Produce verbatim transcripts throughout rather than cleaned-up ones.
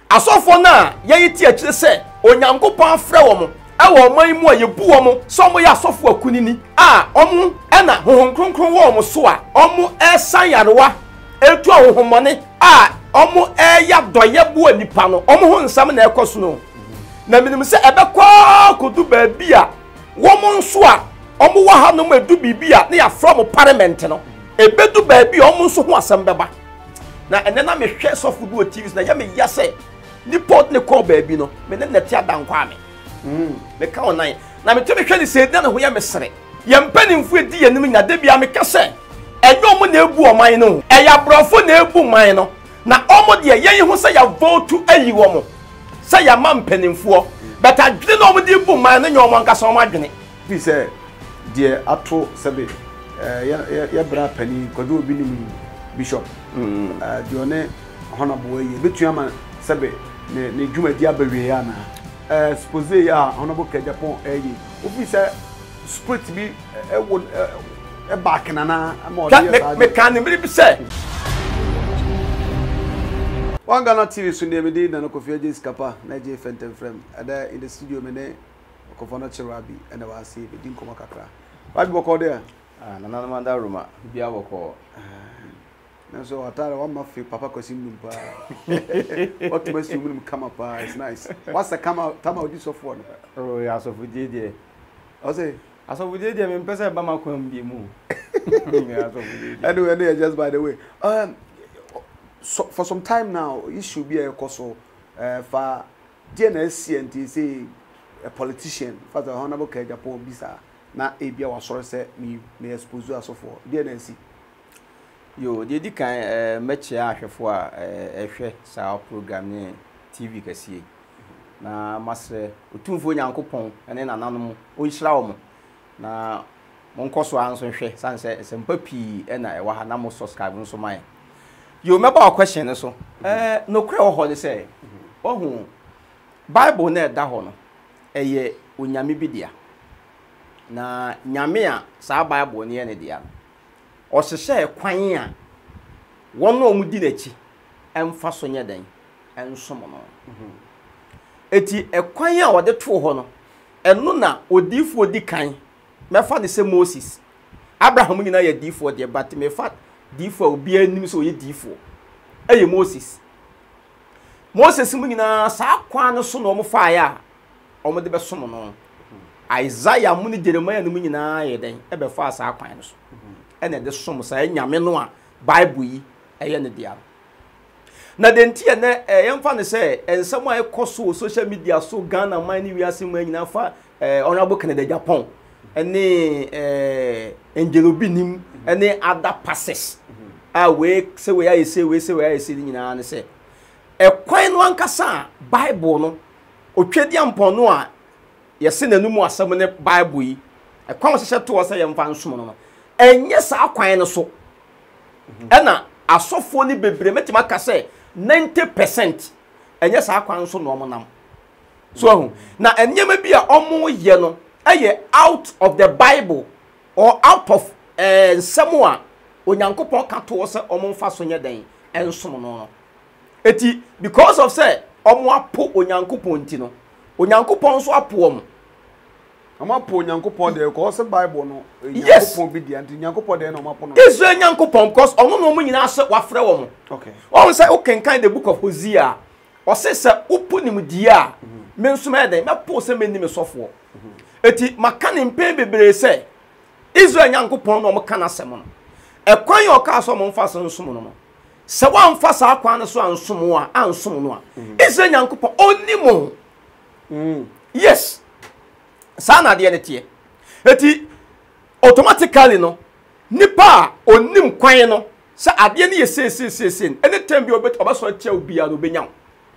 asofo na ye ti akire se onyankopon afre wo mo e wo man mu ye bu wo mo so mo ya asofo akunini a omo e na hohon kronkron wo mo so a omo e san yarewa etu ahohomone a omo e ya doye bu anipa no omo ho nsam na ekoso no na minim se ebekwa kodu ba bia wo mo nso a omo wa ha no ma du bibia na ya from parliament no ebedu ba bia omo nso ho asem beba na ene na me hwe sofo du T V na ya me ya se ni pot ne call ba bi no me ne neti adankwa me mm me ka onan na me to me hwe ni se na ho ya me sere ye mpanimfu edi ye nim nya da bia me ka se enyo mo na ebu oman no e ya brofo na ebu man no na omo de ye hu se ya vote ayi wo mo se ya ma mpanimfu but adwene no omo de ebu man no nyo mo nka so omo adwene bi se de ato sebe eh ya ya bra pani kodo obi ni bishop mm eh de one honorable ye betua ma sebe ne ne dwumadi abawie ya na eh suppose ya honorable Kejapon eh obi se spirit bi e wo e back na na ama me me kan me bi say one Ghana T V sunde me dey na no Kofi Aje Skapa na je Fentem frame ada in the studio me ne Kofono Chirabi and wa say be din koma kakra what boko there ah na na manda roma bia boko na so atare wa ma fi papa kwasi mum pa what to must mum come pa it's nice what's the come out time out this of one oh ya so fudie die I say aso fudie die me pese ba ma kwam bi mu ya so fudie die anyway anyway just by the way um so for some time now it should be a coso uh for D N S C N T say a politician father honorable Kejapon bisa na ebia wa soro se me me expose aso for D N S C yo de di kan eh meche ahwefo a ehwe sa program ne T V kasie na masre otumfo nyankopon ene nananom o nhira wo na monkoso anso hwe sanse sempa pi ena e wa ha na mo subscribe nso man yo meba a question so eh no kure wo ho de say ohu Bible na da ho no eye onyame bidia na nyame a sa Bible ne ne dia o hyehyɛ kwan a wɔn no mu di n'akyi ɛmfa so nyɛ dan ɛnsom no eti ekwan a wɔde to hɔ no ɛno na odifo odi kan mɛfa de sɛ Moses Abraham nyina yɛ difo de but mɛfa difo obi anim sɛ ɔyɛ difo ɛyɛ Moses Moses mu nyina saa kwan no so na ɔmo fa ya ɔmo de bɛsom no Isaiah mu ne Jeremiah no mu nyina yɛ dan ɛbɛfa saa kwan no so ene de som sa nyame no a Bible yi eye ne dia na de ntie ne yemfa ne se ensem a ekoso social media so Ghana man ni wiase mu anyina fa honorable Canada Japan ene eh Angelobi nim ene other passes a we se we aye se we se we aye se nyina ne se ekwan no ankasa Bible no otwedi ampon no a yese nanumu asem ne Bible yi ekwan se to se yemfa nsom no enye sa kwan no so ena asofo ni bebre metima ka se ninety percent enye sa kwan so no omonam so ahu na enyema bi a omo ye no eye out of the Bible or out of eh nsemo a onyankopon ka to se omo mfa so nye den ensom no no eti because of say omo apo onyankopon ti no onyankopon so apo omo ama po nyankopon de ko se Bible no nyankopon bi dia nyankopon de na ma po no Israel nyankopon because ono no mu nyina se wafre wo mo okay on say o can kind the book of Hosea o se se upu nim dia me nsuma eden me po se me nim sofo eti maka ne mpen bebre se Israel nyankopon no mo kana sem no e kwan yo ka so mo mfa so nsom no se wa mfa sa kwan so ansom a ansom no a Israel nyankopon onimo mm yes sana de ne tie eti automatically no nipa onim kwan no sa ade ne yesesesesen anytime bi obet obaso tia obi a no benyam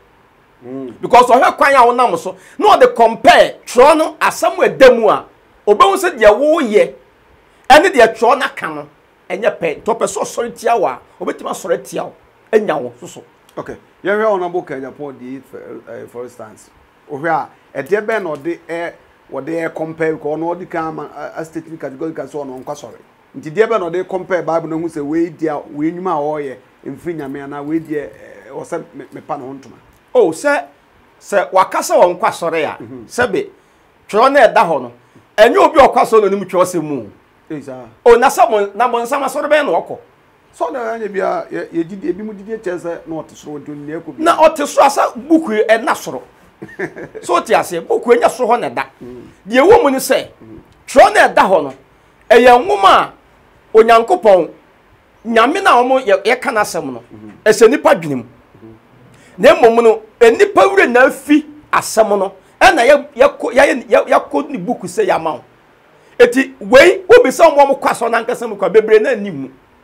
mm because ohwe kwan a wonam so no de compare tro no asam adamu a obehu se de wo ye ene de tro na ka no enye pe to pe so sori tia wa obetima sori tia wo enya wo so so okay ye hwe honorable Kejapon di for instance ohwe a e de be no de e what they compare ko no di kan a statement category ka so no nkwa sorry nti de be no de compare Bible no hu se we dia we nyuma a wo ye mfi nyame na we die o se me pa no ntoma oh se se wakasa won kwasore ya sebe tro na eda ho no enye obi okwaso no nim tro se mu eza oh na samo na bon sama so be na okọ so na anya bia ye gidi ebi mu didi chese na otesoro do ne ekọ bi na otesoro asa buku e na soro so ti ase buku enya so ho na da de wo mu ni se tro na eda ho no eye nwoma onyankopon nyame na omo ye kana asem no ese nipa dwenem na mmom no enipa wure na afi asem no e na ye ye ye ko ni buku se ya ma eti wei obi se omo kwaso na nkasa mu kwa bebre na animu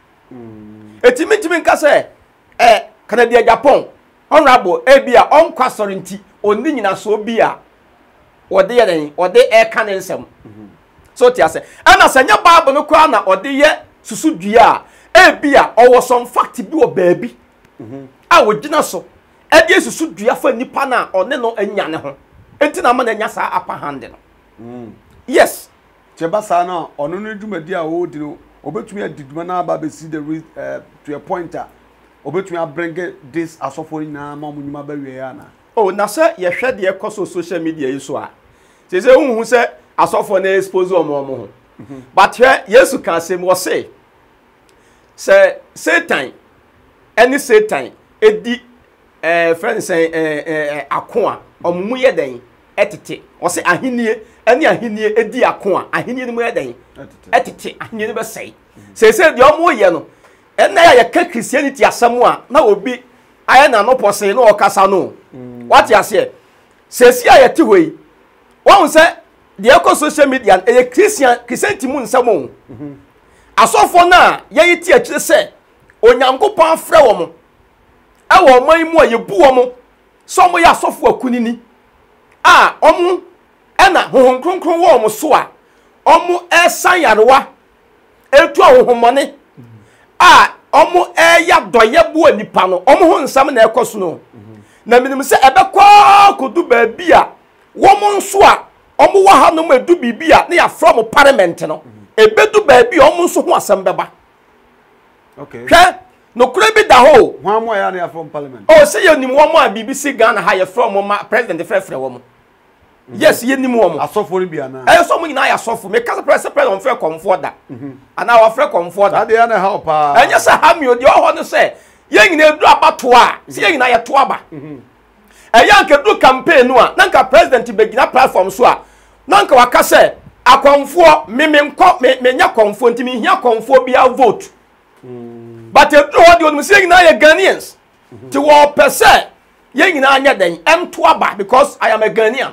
eti mitimi nkasa eh Canada Japan honorable ebia on kwaso nti oni nyina so obi a ode ye den ode e kan nsem so ti ase ana sanya bible no kwa na ode ye susu dua a ebia owo some fact bi o baabi a wogina so e de susu dua fa nipa na one no anya ne ho enti na ma na nya sa upper hand no yes cheba sa na ono no dwumadi a wo di no obetumi adiduma na aba be see the uh, to a pointer obetumi abring this asofo na ma munyuma ba wie ya na oh na se ye hwe de ekoso social media yi so a se se hu hu se asofo na expose omo omo ho but here Yesu kan say mo say say Satan any Satan edi eh friend say eh eh akoa omumu ye den etete o say ahenie ani ahenie edi akoa ahenie ni mu ye den etete ahenie ni be say say say de omo ye no enna ya ka Christianity asemu a na obi aya na no pose no okasa no what you say say si aya ti hoi won say the eco social media e Christian Christianity mu nsamo asofo na ye yiti a kire say onyankopon afre wo mo e wo man mu a ye bu wo mo so mo ya asofo akunini a omu e na hohon kronkron wo mo so a omu e san yarewa etu ahohomone a omu e ya doye bu anipa no omu ho nsam na ekoso no na minim se ebekọ kodu ba bia wo mo nso a omu wa ha no medu bibia na ya from parliament no ebedu ba bia omu nso ho asem beba okay hwe no kure bi da ho ho mo ya na ya from parliament o se ye nim wo mo a B B C Ghana ha ye from ma president frefre wo mo yes ye nim wo mo asofo ni bia na eh so mo nyina ya asofo me kasa president president frefre komfo da ana wa frefre komfo da ade ya na help ah enya se ha mi odi ho no se ye nyina edu abato a se ye nyina ye to aba eya nke du campaign no a na nka president begina platform so a na nka waka se akonfo meme nko me nya konfo ntimi hia konfo bia vote but edu ho de odum se ye nyina ye Ghanaians ti wo pese ye nyina anya den em to aba because I am a Ghanaian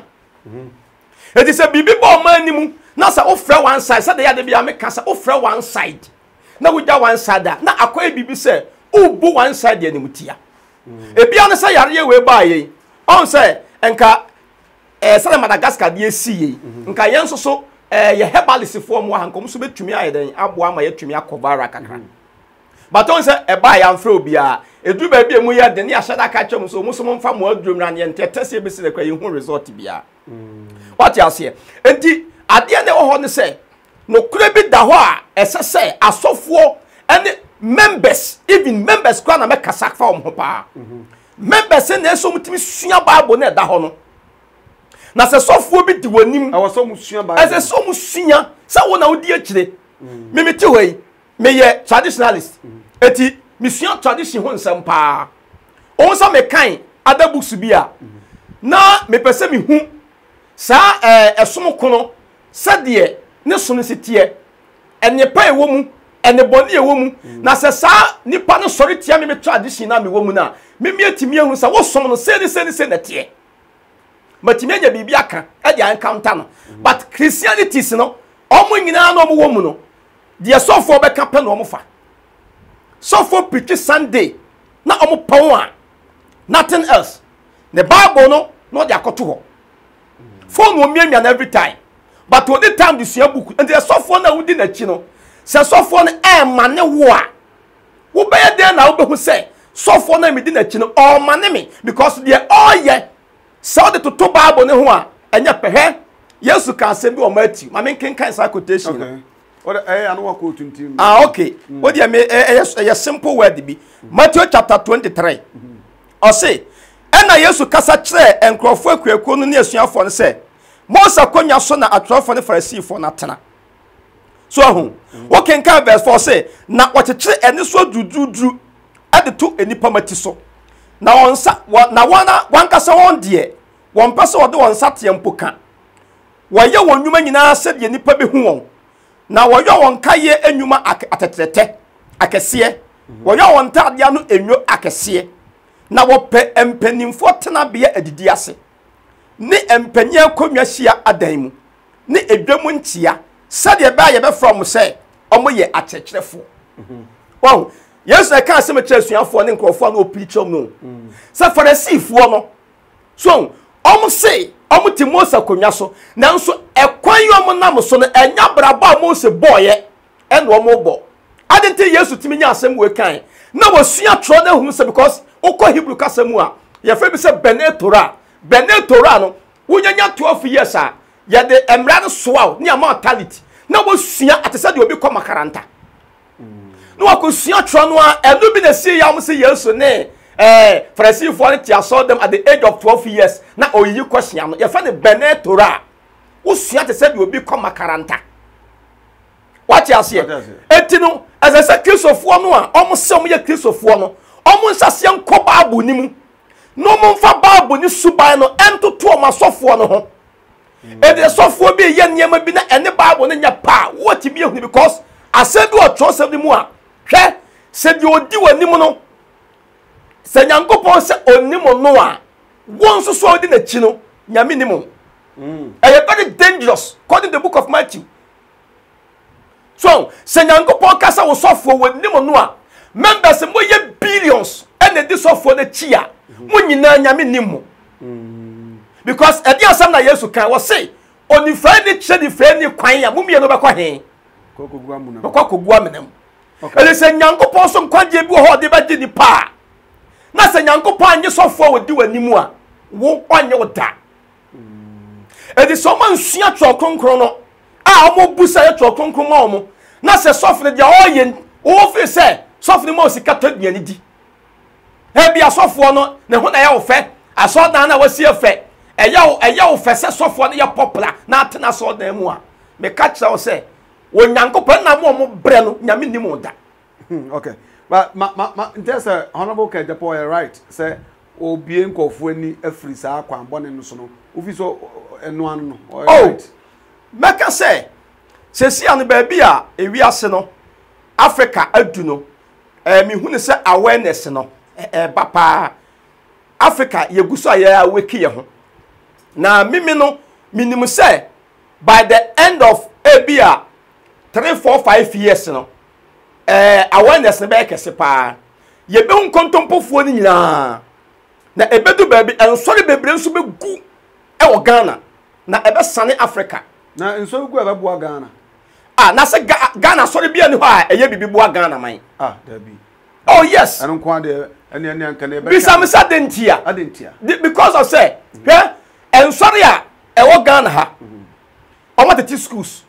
it is a bibi bo man nimu na sa ofre one side say de ya de bia me ka sa ofre one side na wuja one side na akoy bibi se ubu one side de animutia e bia no say yare we ba ye on say enka eh say Madagascar de esi ye nka yen so so eh ye herbalist fo mo hankom so betumi aye den abo ama yetumi akobara kakra but on say e ba ya mfra obia edu ba bia mu ye de ne ahada ka twem so muso mo mfa mo adrum na ne ntete besi de kwa ye hu result bia what you say enti ade ne wo ho ne say no kure bi da ho a ese say asofo and members even members kwa na make kasa fa ho pa members na eso mutimi sua bible na da ho no na se sofo bi di wanim awo so mu sua bible ese so mu sua se wo na odi akire me me ti hoi me ye traditionalist eti me sua tradition ho nsam pa on so me kan other books bi a na me pese me hu sa eh esom kono sade ne so no sitie ene pa ewo mu ene boni ewo mu na se sa nipa no sori tia me me tradition na me wo mu na me me atimi ehun sa wo som no se ne se ne se na tie matimi anya bibia aka e dia encounter no but Christianity is no omo nyina na omo wo mu no de sofo be ka pe no omo fa sofo preach Sunday na omo pon a nothing else the Bible no no de akoto ho phone wo miamia na every time but when the time this year book and the sofo na wudi na chi no se sofo na e mane wo a wo be dey na wo be hu say sofo na me di na chi no o mane me because they all ye so the to Bible ne ho a enya pehe Yesu kan se bi o Matthew ma men ken kan sa quotation okay what eh anu wa quote ntim ah okay what dey me eh simple word bi Matthew chapter twenty-three o say ɛna yesu kasa kyerɛ nkurɔfoɔ akuakuo no ne asuafoɔ no sɛ mose akonnwa so na atwerɛfoɔ ne farisifoɔ no atena so ahu wɔkenkan verse four sɛ na wɔkyekyere ɛne so duruduru ɛde to enipa mati so na wɔn nsa na wɔn wankasa wɔn deɛ wɔn pɛ sɛ wɔde wɔn nsa teɛ mpo ka wɔyɛ wɔn nnwuma nyinaa sɛdeɛ nipa bi hu wɔn na wɔyɛ wɔn kayɛ nnwuma atɛtɛtɛ akɛseɛ wɔyɛ wɔn ntaadeɛ no enyo akɛseɛ na wɔpɛ mpanimfoɔ tenabea adidi ase ne mpanyɛ akonnwa hyia adan mu ne edwam ntia sɛdeɛ bɛa yɛbɛfrɛ mo sɛ ɔmo yɛ akyerɛkyerɛfoɔ wɔn yesu ɛka asɛm kyerɛ asuafoɔ ne nkurɔfoɔ no opirikyɛm no sɛ farisifoɔ no so ɔmo se ɔmo te mose akonnwa so nanso ɛkwan yi ɔmo nam so no ɛnya brabɔ a mose bɔɔyɛ ɛna ɔmo bɔ adente yesu timi nya asɛm wɔ kan na wɔsua twerɛ na hu sɛ because okɔ hebrew kasa mu a yɛfrɛ bi sɛ bene torah bene torah no wonyanya twelve years a yɛde mmara no soa ne ama talent na wɔsua ate sɛ de obi kɔ makaranta no wakosua twerɛ no a ɛno bi na sie ya mo sɛ yesu ne eh farisifoɔ no tia saw them at the age of twelve years na oyiyi kɔhyia no yɛfrɛ ne bene torah wosua te sɛ de obi kɔ makaranta wate aseɛ eti no ɛsɛ sɛ kristofoɔ no a ɔmo sɛ ɔmo yɛ kristofoɔ no ɔmo nsaseɛ nkɔ baabu ni mu na ɔmo mfa baabu ni suban no ɛntoto ɔmo asɔfoɔ no ho ɛde asɔfoɔ bi yɛ nneɛma bi na ɛne baabu no nyɛ paa wɔte bi ehunu because asɛ bi ɔtwerɛ sɛ bi mu a hwɛ sɛ deɛ odi wɔ anim no sɛ nyankopɔn sɛ onim no a wɔn nso so ɔdi n'akyi no nyame nim no ɛyɛ very dangerous according to the book of Matthew so sɛ nyankopɔn kasa wɔ sɔfoɔ wɔ anim no a members mo yɛ billions ɛna di sɔfoɔ n'akyi a mo nyinaa nyame nim mo because ɛdi asɛm na yesu kan wɔ se onifra ni kyerɛ nifra ni kwan a mo mmienu bɛkɔ he bɛkɔ akɔgu amena mu ɛde sɛ nyankopɔn so nkwagye bi wɔ hɔ ɔde bɛgye nipa a na sɛ nyankopɔn anye sɔfoɔ wɔ di wɔ anim a wo ɔnyɛ wo da ɛde sɛ ɔma nsua twerɛ kronkron no a ɔmo bu sɛ yɛ twerɛ kronkron ma ɔmo na sɛ sɔfo no deɛ ɔyɛ wɔfiri sɛ sɔfo no ma osi kata duane di ebi asɔfoɔ no ne ho na yɛ wo fɛ asɔdan na wɔsi fɛ ɛyɛ wo ɛyɛ wo fɛ sɛ sɔfoɔ no yɛ popular na atena asɔdan mu a me ka kyerɛ wo sɛ onyankopɔn na mo ɔmo brɛ no nyame nim wo da okay but ma ma ma ntɛsɛ honorable Kajapo you're right sɛ obie nkɔfoɔ ani afiri saa kwan bɔne no so no ofi so ɛno ano no oh mɛka sɛ sɛsi ano baabi a ewi ase no Africa adu no eh mi hu ne sɛ awareness no eh ba pa Africa yegu so aye aweki ye ho na mimi no minim sɛ by the end of ebia three four five years no eh awareness ne be kese pa ye be nkontompofuo ni nyina na ebedu baabi ensori bebre nso be gu e wo Ghana na ebe sane Africa na ensori gu ebe bua Ghana ah na se Ghana sorry bia ni ho a eye bibi bua Ghana man ah da bi oh yes anu kwa de ene ene anka na ebe bisa me sa dentia adentia because of say hwe ensori a e wo Ghana ha o ma tete schools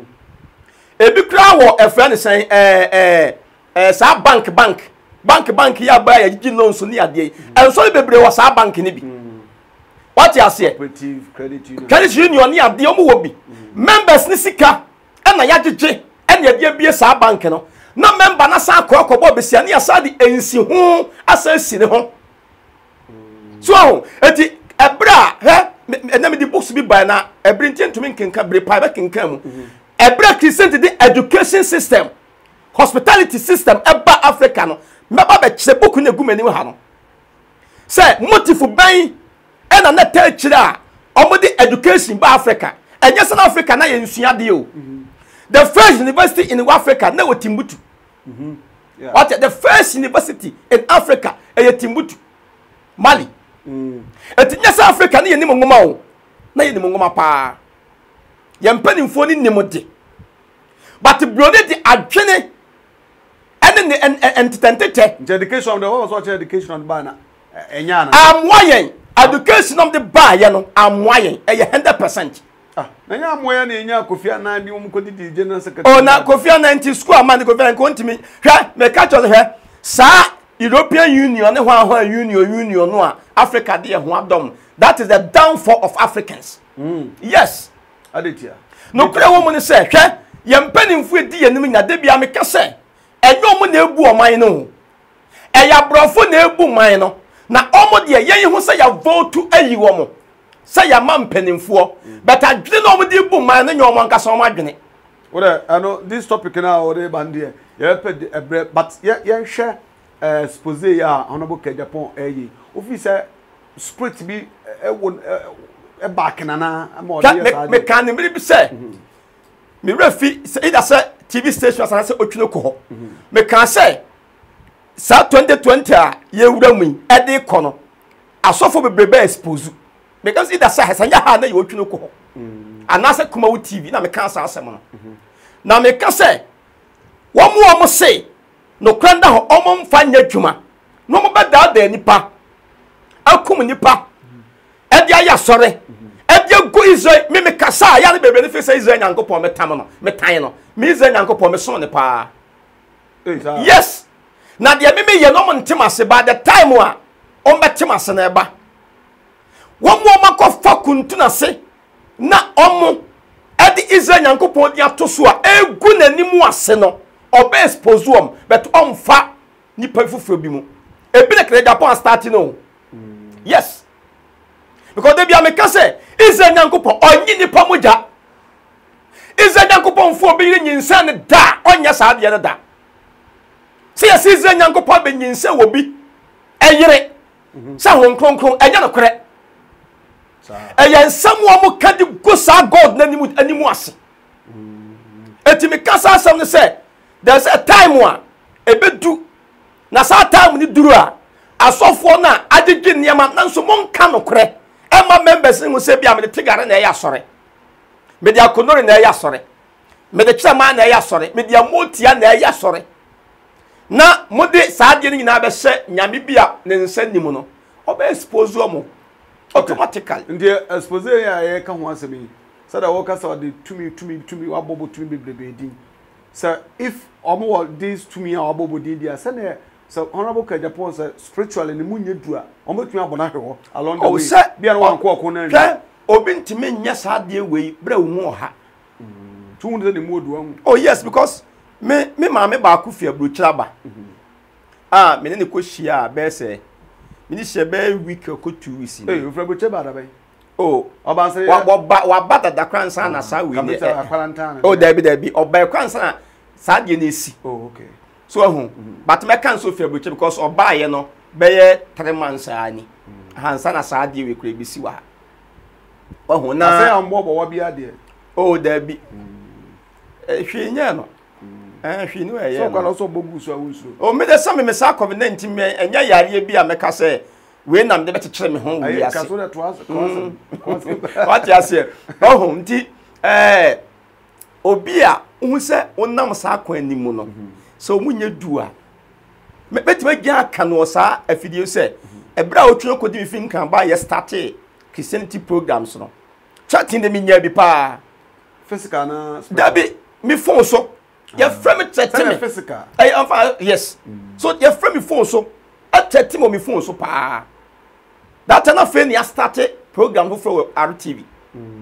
ebi kra wo efra ne sen eh eh eh sa bank bank bank bank ya ba ya gigi loans ni ade ensori bebre wo sa bank ni bi what you say cooperative credit union credit union ni ade o mo wo bi members ni sika na ya gigi ene ya bie sa bank no na member na sa akọ akọbọ besia na ya sa di ensi ho asa si ne ho so eti ebra he na me di books bi by na ebri ntentumi nkenka bre pa be kenka mu ebra Christian di education system hospitality system eba Africa no meba be kire book na egu mani ha no say motifu ban e na na ta kire a omo di education ba Africa enye South Africa na ye nsua de o the first university in Africa na wo Timbuktu mhm yeah what the first university in Africa e Timbuktu Mali mm etinya South Africa na ye nim ngoma o na ye nim ngoma pa ye mpanimfo ni nim de but brode di adwene ene ne entitentete education of the what was education on bana enya na amwayen education of the ba ye no amwayen e one hundred percent ah na nya amoya na enya Kofi Annan bi um ko di general secretary oh na Kofi Annan ti school amani Kofi Annan ko ntimi hwe me ka cho hwe sa European Union ne ho ho union union no a Africa de ho adom. That is the downfall of Africans. Mm. Yes. Adetia. No kure wo mu ne se hwe ye mpanimfu edi yenim nya de bia meka se enyo mu na ebu oman no. Eya brofo na ebu man no. Na omo de ye hu se ya vote ayi wo mo. Se ya ma mpanimfo. But adwene no omo de ebu man no nyomo nka so omo adwene. Well, I know this topic now already bandia. Yeah, but yeah, yeah, share uh suppose ya honorable Japan eh. Officer spirit be e won e back na na am me me kan me be say me refi say either say T V station say say otwene ko ho me kan say sa twenty twenty a ye wura mu e de ko no asofo bebrebe expose because either say sanya ha na ye otwene ko ho anase kuma wo T V na me kan say asem no na me ka say wo mu wo mo say no kranda ho omo mfa nya dwuma no mo beda da nipa akum nipa e dia ya sore e dia go Israel me me kasa ya ne bebe ne fe say Israel nyankopon me tam no me tan no me Israel nyankopon me so ne pa yes na dia me me ye no mo ntemase ba the time a o metemase na eba wo mo makofa kuntuna se na omo e di Israel nyankopon dia to so a egu nanimu ase no obe expose wom but omfa nipa fufu bi mu ebi ne kre Japan start no yes because they be ameka say Israel nyankopon onyi nipa moja Israel nyankopon fo be nyinsa ne da onya sa de ne da say yes Israel nyankopon be nyinsa wo bi eyire sa hon kronkron enya no kre sa eya nsam wo mo ka di go sa God na nimu animu ase etimi kasa asam ne say there's a time one ebedu na sa time ni duru a asofo na agege niam na nso monka no kre ema members ni se bia me de tigare na ya sore me de akonori na ya sore me de chama na ya sore me de amotia na ya sore na mode saade ni na be hye nyame bia ne nsa nim no oba expose omo automatically ndi expose ya ya ka ho asemi sada wo ka sa de tumi tumi tumi wabobo tumi bebrebe din so if omo these tumi wabobo din dia se na so honorable Japan say spiritually ni munye dua omo tumi abona hwe along the way bia no wanko oko na nwa obi ntime nya saade we bra wu ha tu nde ni mu odua mu oh yes because me me ma me ba ku fi abrochira ba ah me ne ko hia be se me ni hia be week ko two weeks eh o fra abrochira ba da bai oh oba say wa wa ba da kransa na sa we ni oh there be there be oba kransa na saade na esi oh okay so hu but me kan so fi abrochira because oba ye no be ye three months ani hansa na saade we kura bi si wa wa hu na say ambo bo wa bi ade oh there be eh hwe nya no eh hwe ni we ye so kwala so bogu so awusu o me de sam me sa covid nineteen me enya yare bi a me ka se we nam de betekere me ho wi ase ka so that was what you say oh nti eh obi a hu se onam sa akwan animu no so munye du a me betima gya aka no sa afidie se ebra otwe ko di fin kan ba ye start Christianity programs no chatting de me nya bi pa physical na dabi me phone so your friend chatting me physical I am yes so your friend me phone so chatting me phone so pa that na fe ni start program for R T V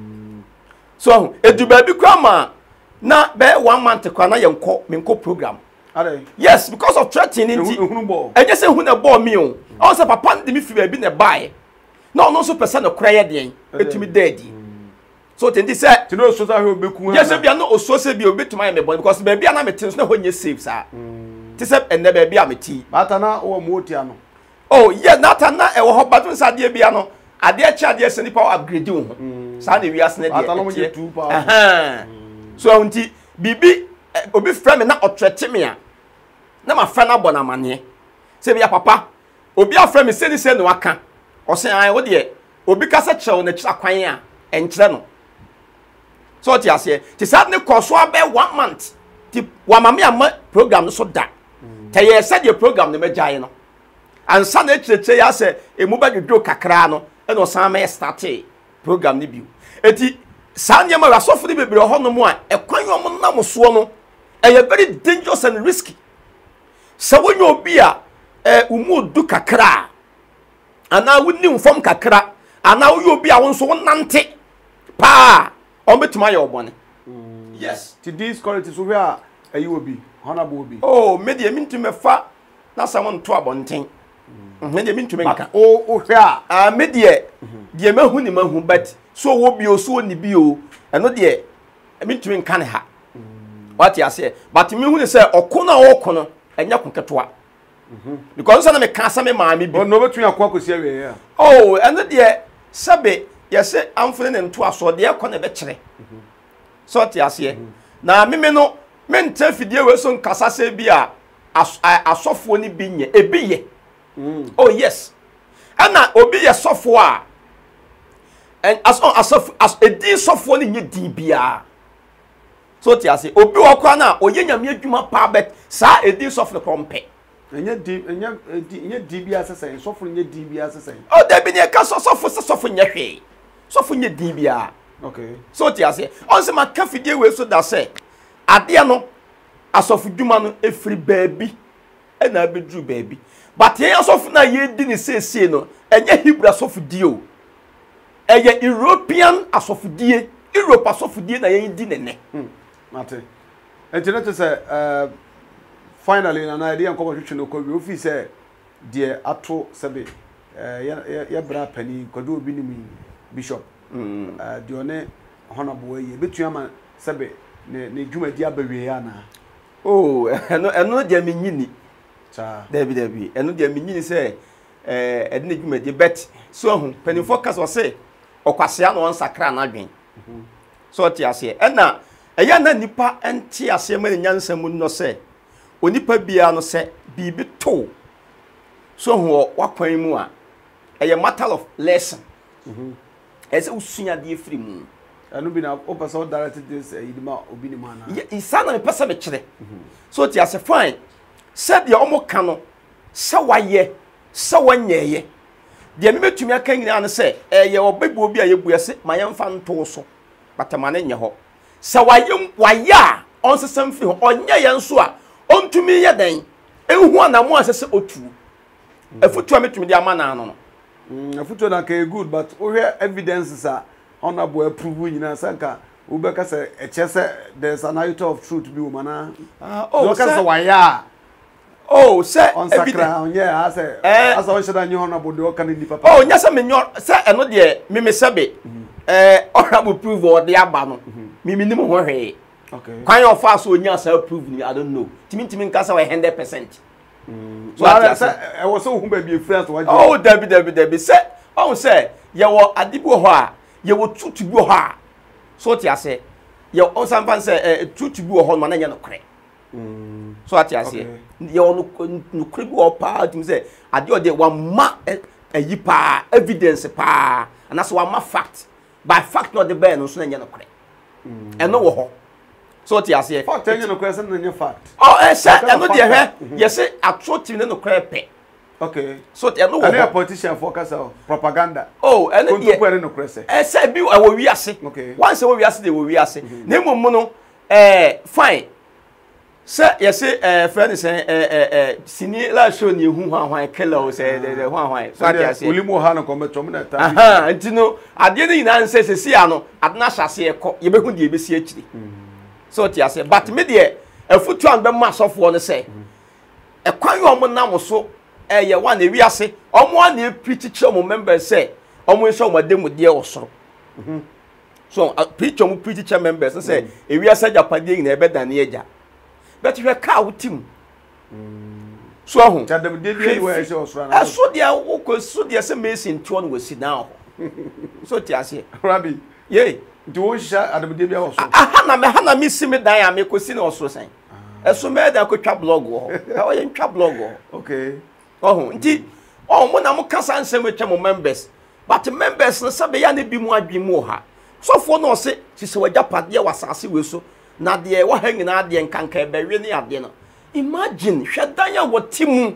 so edu ba bi kwa ma na be one month kwa na yenko me nko program yes because of threatening inti enye se hu na ball me o on say papa ndi me fi ba bi na buy no no so person no kra ye den etumi daddy so tendi say ti no so sa he obeku yes bia no oso se bia obetuma me boy because ba bia na me tin so na ho nye safe sa ti say enne ba bia me ti bata na o mo tia no oh yeah nata na e wo ho batun sa de bia no ade a cha de se ni power upgrade wo sa na wi asne de bata no mo je two power eh so unti bibi obi frɛ me na ɔtrɛte me a na ma frɛ na bɔ na mane se bia papa obi a frɛ me se ni se no aka ɔse an wo de obi ka se kyerɛw na kyira kwan a ɛnkyerɛ no so ti ase ti sad ne koso abe one month ti wa mama ama program no so da te ye said the program no mejaye no ansa na echireche ya se emu ba dwodwo kakra no e no san ma start program ni biu eti san nyama rasofo ni bebre ho no mo a ekwan yo mo na mo so no e very dangerous and risky so when you obi a eh umu du kakra ana woni mfom kakra ana wo obi a wo nso nante pa o betuma ye obone yes to these qualities we are ayi obi honorable obi oh me de mintume fa na sam nto abonten me de mintume nka o o hwe a ah me de de mahu ni mahu but so wo bi o so ni bi o eno de mintume nka ne ha what you say but me hu ni say okono a okono enya konketoa because na me ka sa me maami bi no betu akwa kosi awie ya oh eno de sabe yese amfune ne nto aso de ekɔ na be kire so ti ase na me me no me nta fidie we so nkasa se bi a asofo ni bi nye ebi ye oh yes ana obi ye sofo a and as asofo as edi sofo ni nye din bia so ti ase obi okwa na oye nyame adwuma pa bet sa edi sofo no kompe enye di enye enye di bia sesen sofo nye di bia sesen oh da bi ne ka sofo sofo nye hwe sofo nye di bia okay so ti ase on se maka fidie we so da se ade no asofo dwuma no efiri baabi na abedru baabi but yen asofo na ye di ni sese no enye Hebrew asofo die o eye European asofo die Europe asofo die na yen di nene hmm mate internet say uh finally na na idea nko hwehwe no ko bi ofi say de ato sebe eh ya bra pani kwado obi ni bishop mm uh de one honorable ye betu ama sebe ne ne dwumadi abawie ya na oh eno eno de menyini cha David David eno de menyini say eh ede ne dwumadi bet so hu pani focus o say okwase na on sakra na adwen so ti ase ena eya na nipa enti ase ma nyansa mu no say onipa bia no say bibi to so hu wakwan mu a eye matter of lesson mhm ese usunya de free mu anu bi na o person directed this idima obi ni mana ya isana me pesa me kire so ti ase fine said ye omo ka no se waye se wanyeye de me metumi aka nyina no se eye obabu obi a yebu ese mayemfa nto so batama na nye ho se waye waye a onsesam fi ho onye ye nso a ontumi ye den ehu anamo asese otu afutu a metumi de ama na no no mm afutu na ka good but o hear evidences are honorable approve nyina sanka ubeka say echese there's an item of truth bi umana ah oh say waya oh say on sakra onye ha say asa on sheda nyi honorable de o kan ni papa oh nya say me nyor say eno de me me sebe eh honorable prove or de aba no me me nim ho hwe okay kwan of us onya say prove ni I don't know timi timi nka say one hundred percent so I say e was so hu ba bi friends wa oh dabi dabi dabi say oh say ye wo adibu ho a ye wo tutu bi ho a so ti ase ye on sampan say eh tutu bi ho no na nya no kre mm so ati ase ye on no kre bi ho pa tim say ade o de wa ma ayi pa evidence pa and so wa ma fact by fact no the bear no so na nya no kre mm e no wo ho so ti ase fact nya no kre say na nya fact oh eh say e no de hwe ye say atro tim no kre pe okay so te no wo any politician focus on propaganda oh and the ko no kre say eh say bi e wo wi ase okay once wo wi ase de wo wi ase na mum no eh fine say ye say eh friend say eh eh eh sini la show ni hu hwan hwan kela o say de de hwan hwan so ati ase olimo ha no ko metom na ta aha ntino ade ni na nse se sia no ade na hyase e ko ye be hu de be si akiri so ati ase but me de afutu an be ma sofo no say e kwan yo mo na mo so eh ye one ewi ase omo an e preach chire mo members say omo nso mo de mo de osoro mhm so preach mo preach chire members say ewi ase japade yin na e be dan eja but we ka wutim so ho chadam de bi we ese osoro na so dia wo ko so dia se mesin tuo no wasi now so ti ase rabi ye do sha adam de bi osoro aha na me ha na me simi dan ya me ko si na osoro san eso me da ko twa blog wo ha ye twa blog wo okay oh nti oh mo na mo kasa nsem etwa mo members but members no sabe ya na bi mu adwemu ha so fo no se ti se wajapade wasase we so na de wa hangi na de nkanka ebewe ne ade no imagine hwedan ya wotimu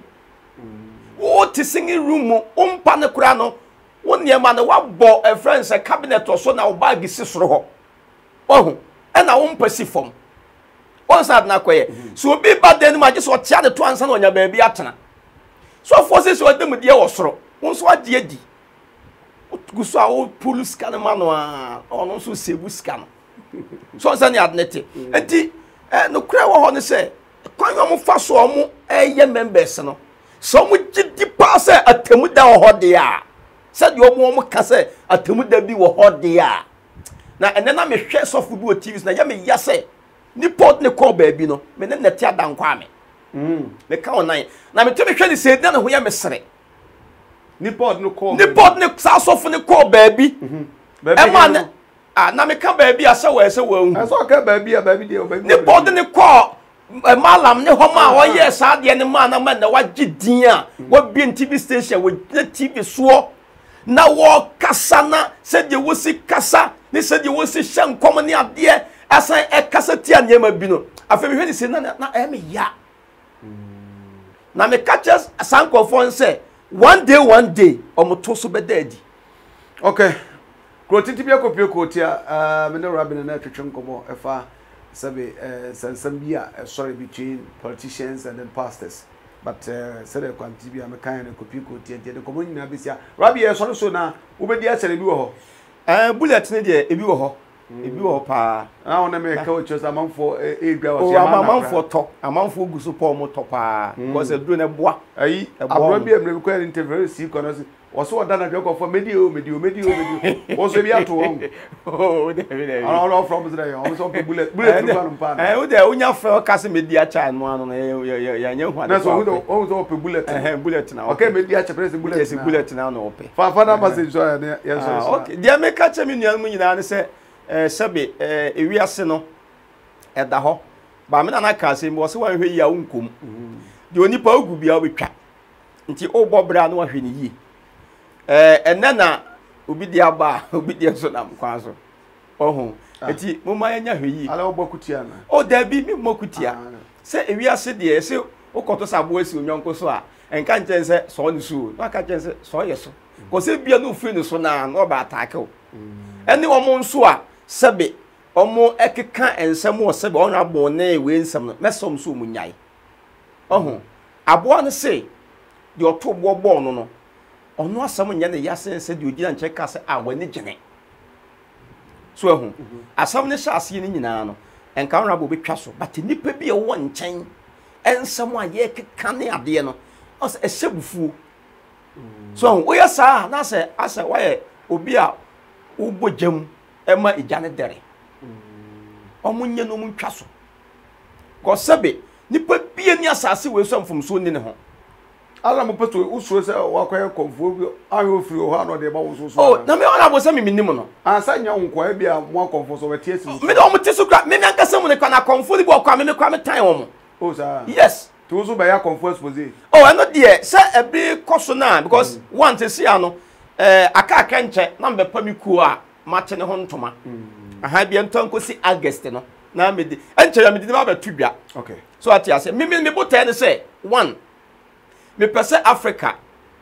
wo ti singing room mo umpa ne kura no wo niema na wabɔ a friends a cabinet or so na wo bag si soro ho oh e na wo mpa si fom on sad na koye so obi ba den ma je so tia de to ansa na onya ba bi atena so forces o dem de wo soro won so ade adi guso a wo police kan ma no a ono so sebu ska no so nsa ne adnete enti eh no kura wo ho ne se kwan yo mo fa so o mo eye members no so mo gidi pa se atemu da wo ho de a se de o mo mo ka se atemu da bi wo ho de a na ene na me hwe so fu bi o T V na ya me ya se ni port ne call ba bi no me ne nete adankwa me mm me ka onan na me to me hwe ni se na ho ya me sere ni port no call ni port ne sa so fu ne call ba bi mhm e ma na ah na me ka ba bi asa wa ese wa hu e so ka ba bi a ba bi de o ba bi ni port ne call malam ne ho ma wo ye sa de ne ma na ma na wa gidin a wo bi T V station wo T V so na wo kasa na se de wo si kasa ni se de wo si hye nkom ne ade asan e kasa ti anyema bi no afa me hwe ni se na na e me ya na me catch sankofo nse one day one day omoto so bedadi okay krotiti bi akopie kotia uh me no rabin na twetwe nkomo efa sabe sansam bi a sorry between politicians and then pastors but uh said the quantity bi am kan na kopie kotia de nkomo nyina besia rabi e so so na ubedi a chere bi wo ho eh bullet ne de ebi wo ho ebi wo pa ah ona me ka o chosa manfo e dwa wo sia manfo to amanfo guso pa mo to pa because e duro na boa ayi abro bi emre ko interview si kono si oso oda na dweko for medio medio medio medio oso bi ato won oh de be de all all from there o so bullet bullet through one pan eh o de onya fe ka se media cha no ano na ya nya hu na so o so pe bullet eh bullet na okay media cha press bullet yes bullet na no ope fa fa na message so ya ya so okay dia me ka cha me nuan mu nyina ne se eh sabe eh ewiase no eda ho ba me na na ka se mo se wan hwe ya unkom de onipa ogu bia obetwa nti o bobra na wa hwe ni yi eh enana obi dia ba obi dia so na mkwan so ohu eti mo ma nya hwe yi ala obokutia na o da bi mi mokutia se ewiase de se okoto sabo asi onyanko so a enka nchen se so ni so na ka nchen se so ye so ko se bia no firi ni so na no ba attack o eni omo nso a sebe omo ekeka ensem o sebe onra bo na ewe ensem no mesom so munyai ohu abo no se de oto bo bo no no ono asam nya ne yase se de ogina nche ka se a wani gene so ehu asam ne hyase ni nyina no enka onra bo betwa so but nipa bi e wo nchen ensem a ye keka ne ade no o se ehyebufuo so wo ya sa na se asa wa ye obi a ubojam ema ijane dere omunye no muntwa so ko sebe nipa bie ni asase we so mfomso ni ne ho ala mo peto usuo se wakoye konfo bi ayo firi ho ano de ba wo so so oh na me ona bo se me minim no ansa nya nko e bia mo konfo so wetie si me do mo tisu kra me me ankasa mu ne kwa na konfo di bo kwa me me kwa me tan wo mo oh sa yes to so ba ya konfo expose oh eno de se e bi koso na because one te see ano eh aka aka nche na mbe pa mi ku a mate ne ho ntoma aha bia nton ko si August no na me di enche me di ma ba tudwa okay so ati ase me me me botai ne say one me pese Africa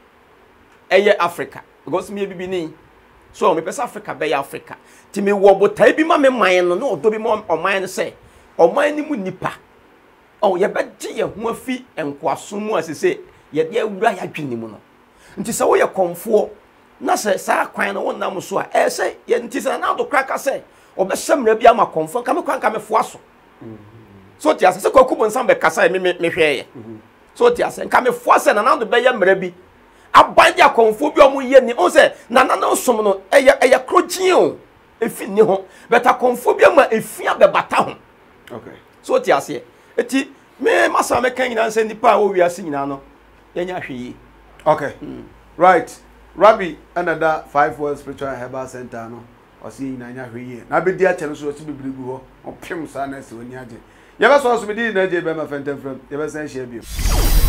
eye Africa because me bibi ni so me pese Africa be Africa ti me wo botai bi ma me man no no do bi mo oman ne say oman ni mu nipa oh ye be di ye ho afi enkoaso mu asese ye de awura ya dwene mu no nti se wo ye konfo na se sa kwan no wonam so a e se ye nti se na do kraka se obehemra bi ama konfo ka me kwan ka me foaso so ti ase se kwakubo nsam be kasa me me hweye so ti ase ka me foase na na do be ye mra bi aban dia konfo bi omo ye ni o se na na no som no eye eye krogin o efi ni ho beta konfo bi ama efi abebata ho okay so ti ase eti me masa me kan nyina nse nipa o wiase nyina no ye nya hweye okay mm. Right Rabbi another five world spiritual herbal center no osi nyina nya hweye na be di a chene so osi bibrigu ho opim sa na se oni age ye be so so be di na je be ma fentem frem ye be san share bi